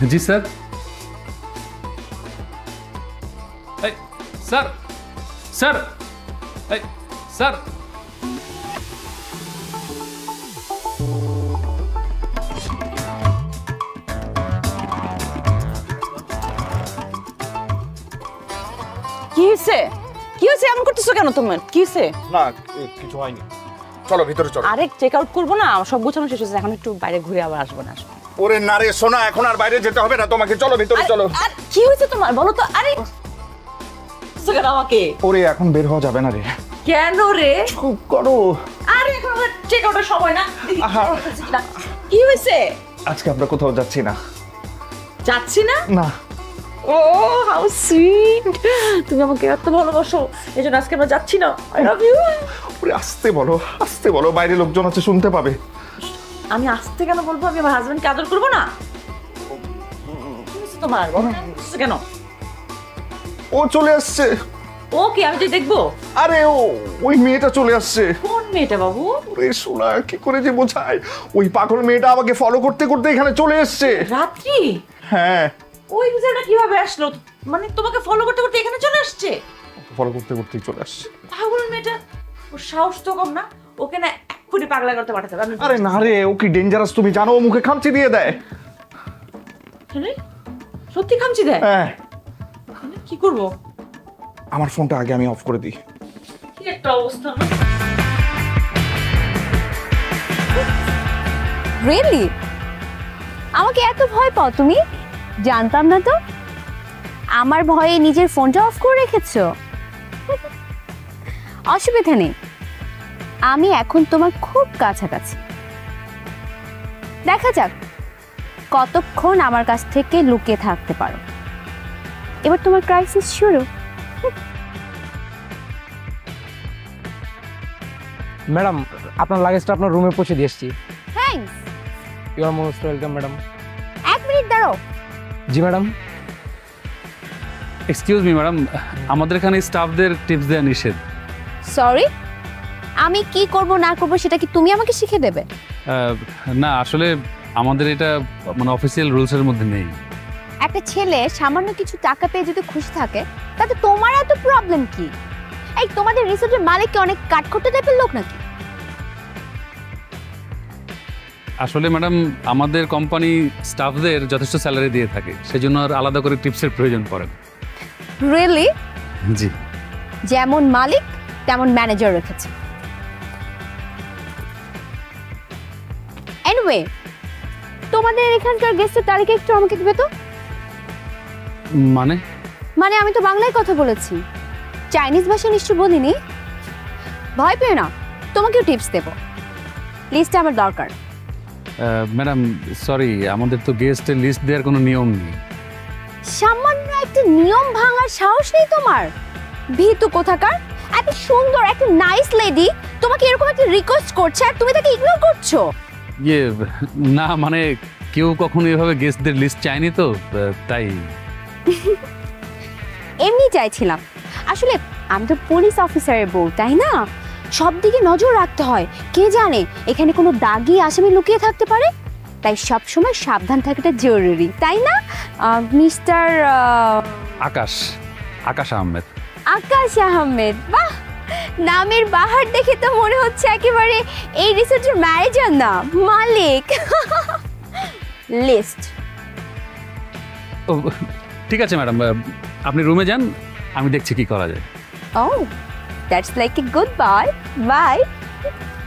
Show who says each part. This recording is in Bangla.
Speaker 1: জি স্যার। স্যার স্যার স্যার
Speaker 2: কি হয়েছে? কি হয়েছে? এমন করতেছো কেন? তোমার কি হয়েছে?
Speaker 3: না কিছু হয়নি, চলো ভিতরে চলো।
Speaker 2: আরে চেক আউট করবো না, সব গোছানো শেষ হয়েছে, এখন একটু বাইরে ঘুরে আবার আসবো না।
Speaker 3: ওরে না রে সোনা, এখন আর বাইরে যেতে হবে না তোমাকে, চলো ভিতরে চলো।
Speaker 2: আর কি হয়েছে তোমার বলো তো? আরে কেন আমাকে?
Speaker 3: ওরে এখন বের হওয়া যাবে না রে।
Speaker 2: কেন রে?
Speaker 3: চুপ করো।
Speaker 2: আরে এখন আমার চেক আউটের সময় না। কি হয়েছে?
Speaker 3: আজকে আমরা কোথাও যাচ্ছি না।
Speaker 2: যাচ্ছি না?
Speaker 3: না।
Speaker 2: ও হাউ সুইট, তুমি আমাকে এত ভালোবাসো, এই জন্য আজকে আমরা যাচ্ছি না। I love you.
Speaker 3: ওরে আস্তে বলো, আস্তে বলো, বাইরে লোকজন আছে, শুনতে পাবে।
Speaker 2: আমি আস্তে কেন বলবো? আমি আমার হাজবেন্ডকে আদর করবো না? তোমার কেন?
Speaker 3: ও চলে আসছে।
Speaker 2: ওকে আমি তো দেখবো।
Speaker 3: আরে ওই মেয়েটা চলে আসছে।
Speaker 2: কোন মেয়েটা বাবু?
Speaker 3: ওরে সোনা, কি করে যে বোঝায়, ওই পাগল মেয়েটা আমাকে ফলো করতে করতে এখানে চলে আসছে
Speaker 2: রাত্রি।
Speaker 3: হ্যাঁ।
Speaker 2: ওই বিষয়টা কিভাবে আসলো? মানে তোমাকে ফলো করতে করতে এখানে চলে আসছে?
Speaker 3: ফলো করতে করতেই চলে আসছে।
Speaker 2: পাগল মেয়েটা, ওর সাহস তো কম না, ওকে না এক্ষুনি পাগলা করতে পাঠাতে হবে।
Speaker 3: আরে না রে, ও কি ডেঞ্জারাস তুমি জানো, ও মুখে খামচি দিয়ে দেয়।
Speaker 2: সত্যি খামচি দেয়?
Speaker 3: হ্যাঁ।
Speaker 2: কি করবো?
Speaker 3: আমার ফোনটা আগে আমি অফ করে দিই।
Speaker 2: কি একটা অবস্থা।
Speaker 4: রিয়েলি? আমাকে এত ভয় পাও তুমি? জানতাম না তো। আমার ভয়ে নিজের ফোনটা অফ করে রেখেছো। অসুবিধা নেই, আমি এখন তোমার খুব কাছাকাছি। দেখা যাক কতক্ষণ আমার কাছ থেকে লুকিয়ে থাকতে পারো। এবার তোমার ক্রাইসিস শুরু।
Speaker 5: ম্যাডাম, আপনার লাগেজটা আপনার রুমে পৌঁছে দিয়ে এসেছি।
Speaker 4: Thanks.
Speaker 5: You are most welcome madam.
Speaker 4: এক মিনিট দাঁড়াও।
Speaker 5: জি ম্যাডাম।
Speaker 1: এক্সকিউজ মি ম্যাডাম, আমাদের এখানে স্টাফদের টিপস দেওয়া নিষেধ।
Speaker 4: সরি, আমি কি করব না করব সেটা কি তুমি আমাকে শিখে দেবে?
Speaker 1: না আসলে আমাদের এটা মানে অফিসিয়াল রুলসের মধ্যে নেই।
Speaker 4: একটা ছেলে সামান্য কিছু টাকা পেয়ে যদি খুশি থাকে তাতে তোমার এত প্রবলেম কি? এই তোমাদের রিসোর্টের মালিক কি অনেক কাঠখোট্টা টাইপের লোক নাকি?
Speaker 1: আসলে ম্যাডাম আমাদের কোম্পানি স্টাফদের যথেষ্ট স্যালারি দিয়ে থাকে, সেজন্য আর আলাদা করে টিপসের প্রয়োজন পড়ে না।
Speaker 4: রিয়েলি?
Speaker 1: জি।
Speaker 4: যেমন মালিক তেমন ম্যানেজার রেখেছে। এনিওয়ে, তোমাদের এখানকার গেস্টের তালিকা একটু আমাকে দিবে তো?
Speaker 1: মানে?
Speaker 4: মানে আমি তো বাংলায় কথা বলেছি, চাইনিজ ভাষা নিশ্চয় বলিনি। ভয় পেও না, তোমাকেও টিপস দেব। লিস্টটা আমার দরকার।
Speaker 1: ম্যাডাম সরি, আমাদের তো গেস্টের লিস্ট দেওয়ার কোনো নিয়ম নেই।
Speaker 4: সামান্য একটা নিয়ম ভাঙার সাহস নেই তোমার? ভীতু কোথাকার! এত সুন্দর একটা নাইস লেডি তোমাকে এরকম একটা রিকোয়েস্ট করছে আর তুমি তাকে ইগনোর করছো।
Speaker 1: ইয়ে না, মানে কেউ কখনো এভাবে গেস্টদের লিস্ট চায়নি তো, তাই।
Speaker 4: এমনি চাইছিলাম। আসলে আমি তো পুলিশ অফিসারের বউ, তাই না? সব দিকে নজর রাখতে হয়, কে জানে এখানে কোনো দাগি আসামি লুকিয়ে থাকতে পারে। তাই সব সময় সাবধান থাকাটা জরুরি, তাই না মিস্টার
Speaker 1: আকাশ? আকাশ আহমেদ।
Speaker 4: আকাশ আহমেদ, বাহ! নামের বাহার দেখে তো মনে হচ্ছে একেবারে এই রিসোর্টের ম্যানেজার না, মালিক। লিস্ট।
Speaker 1: ও ঠিক আছে ম্যাডাম, আপনি রুমে যান, আমি দেখছি কি করা যায়।
Speaker 4: Oh, that's like a goodbye. Bye.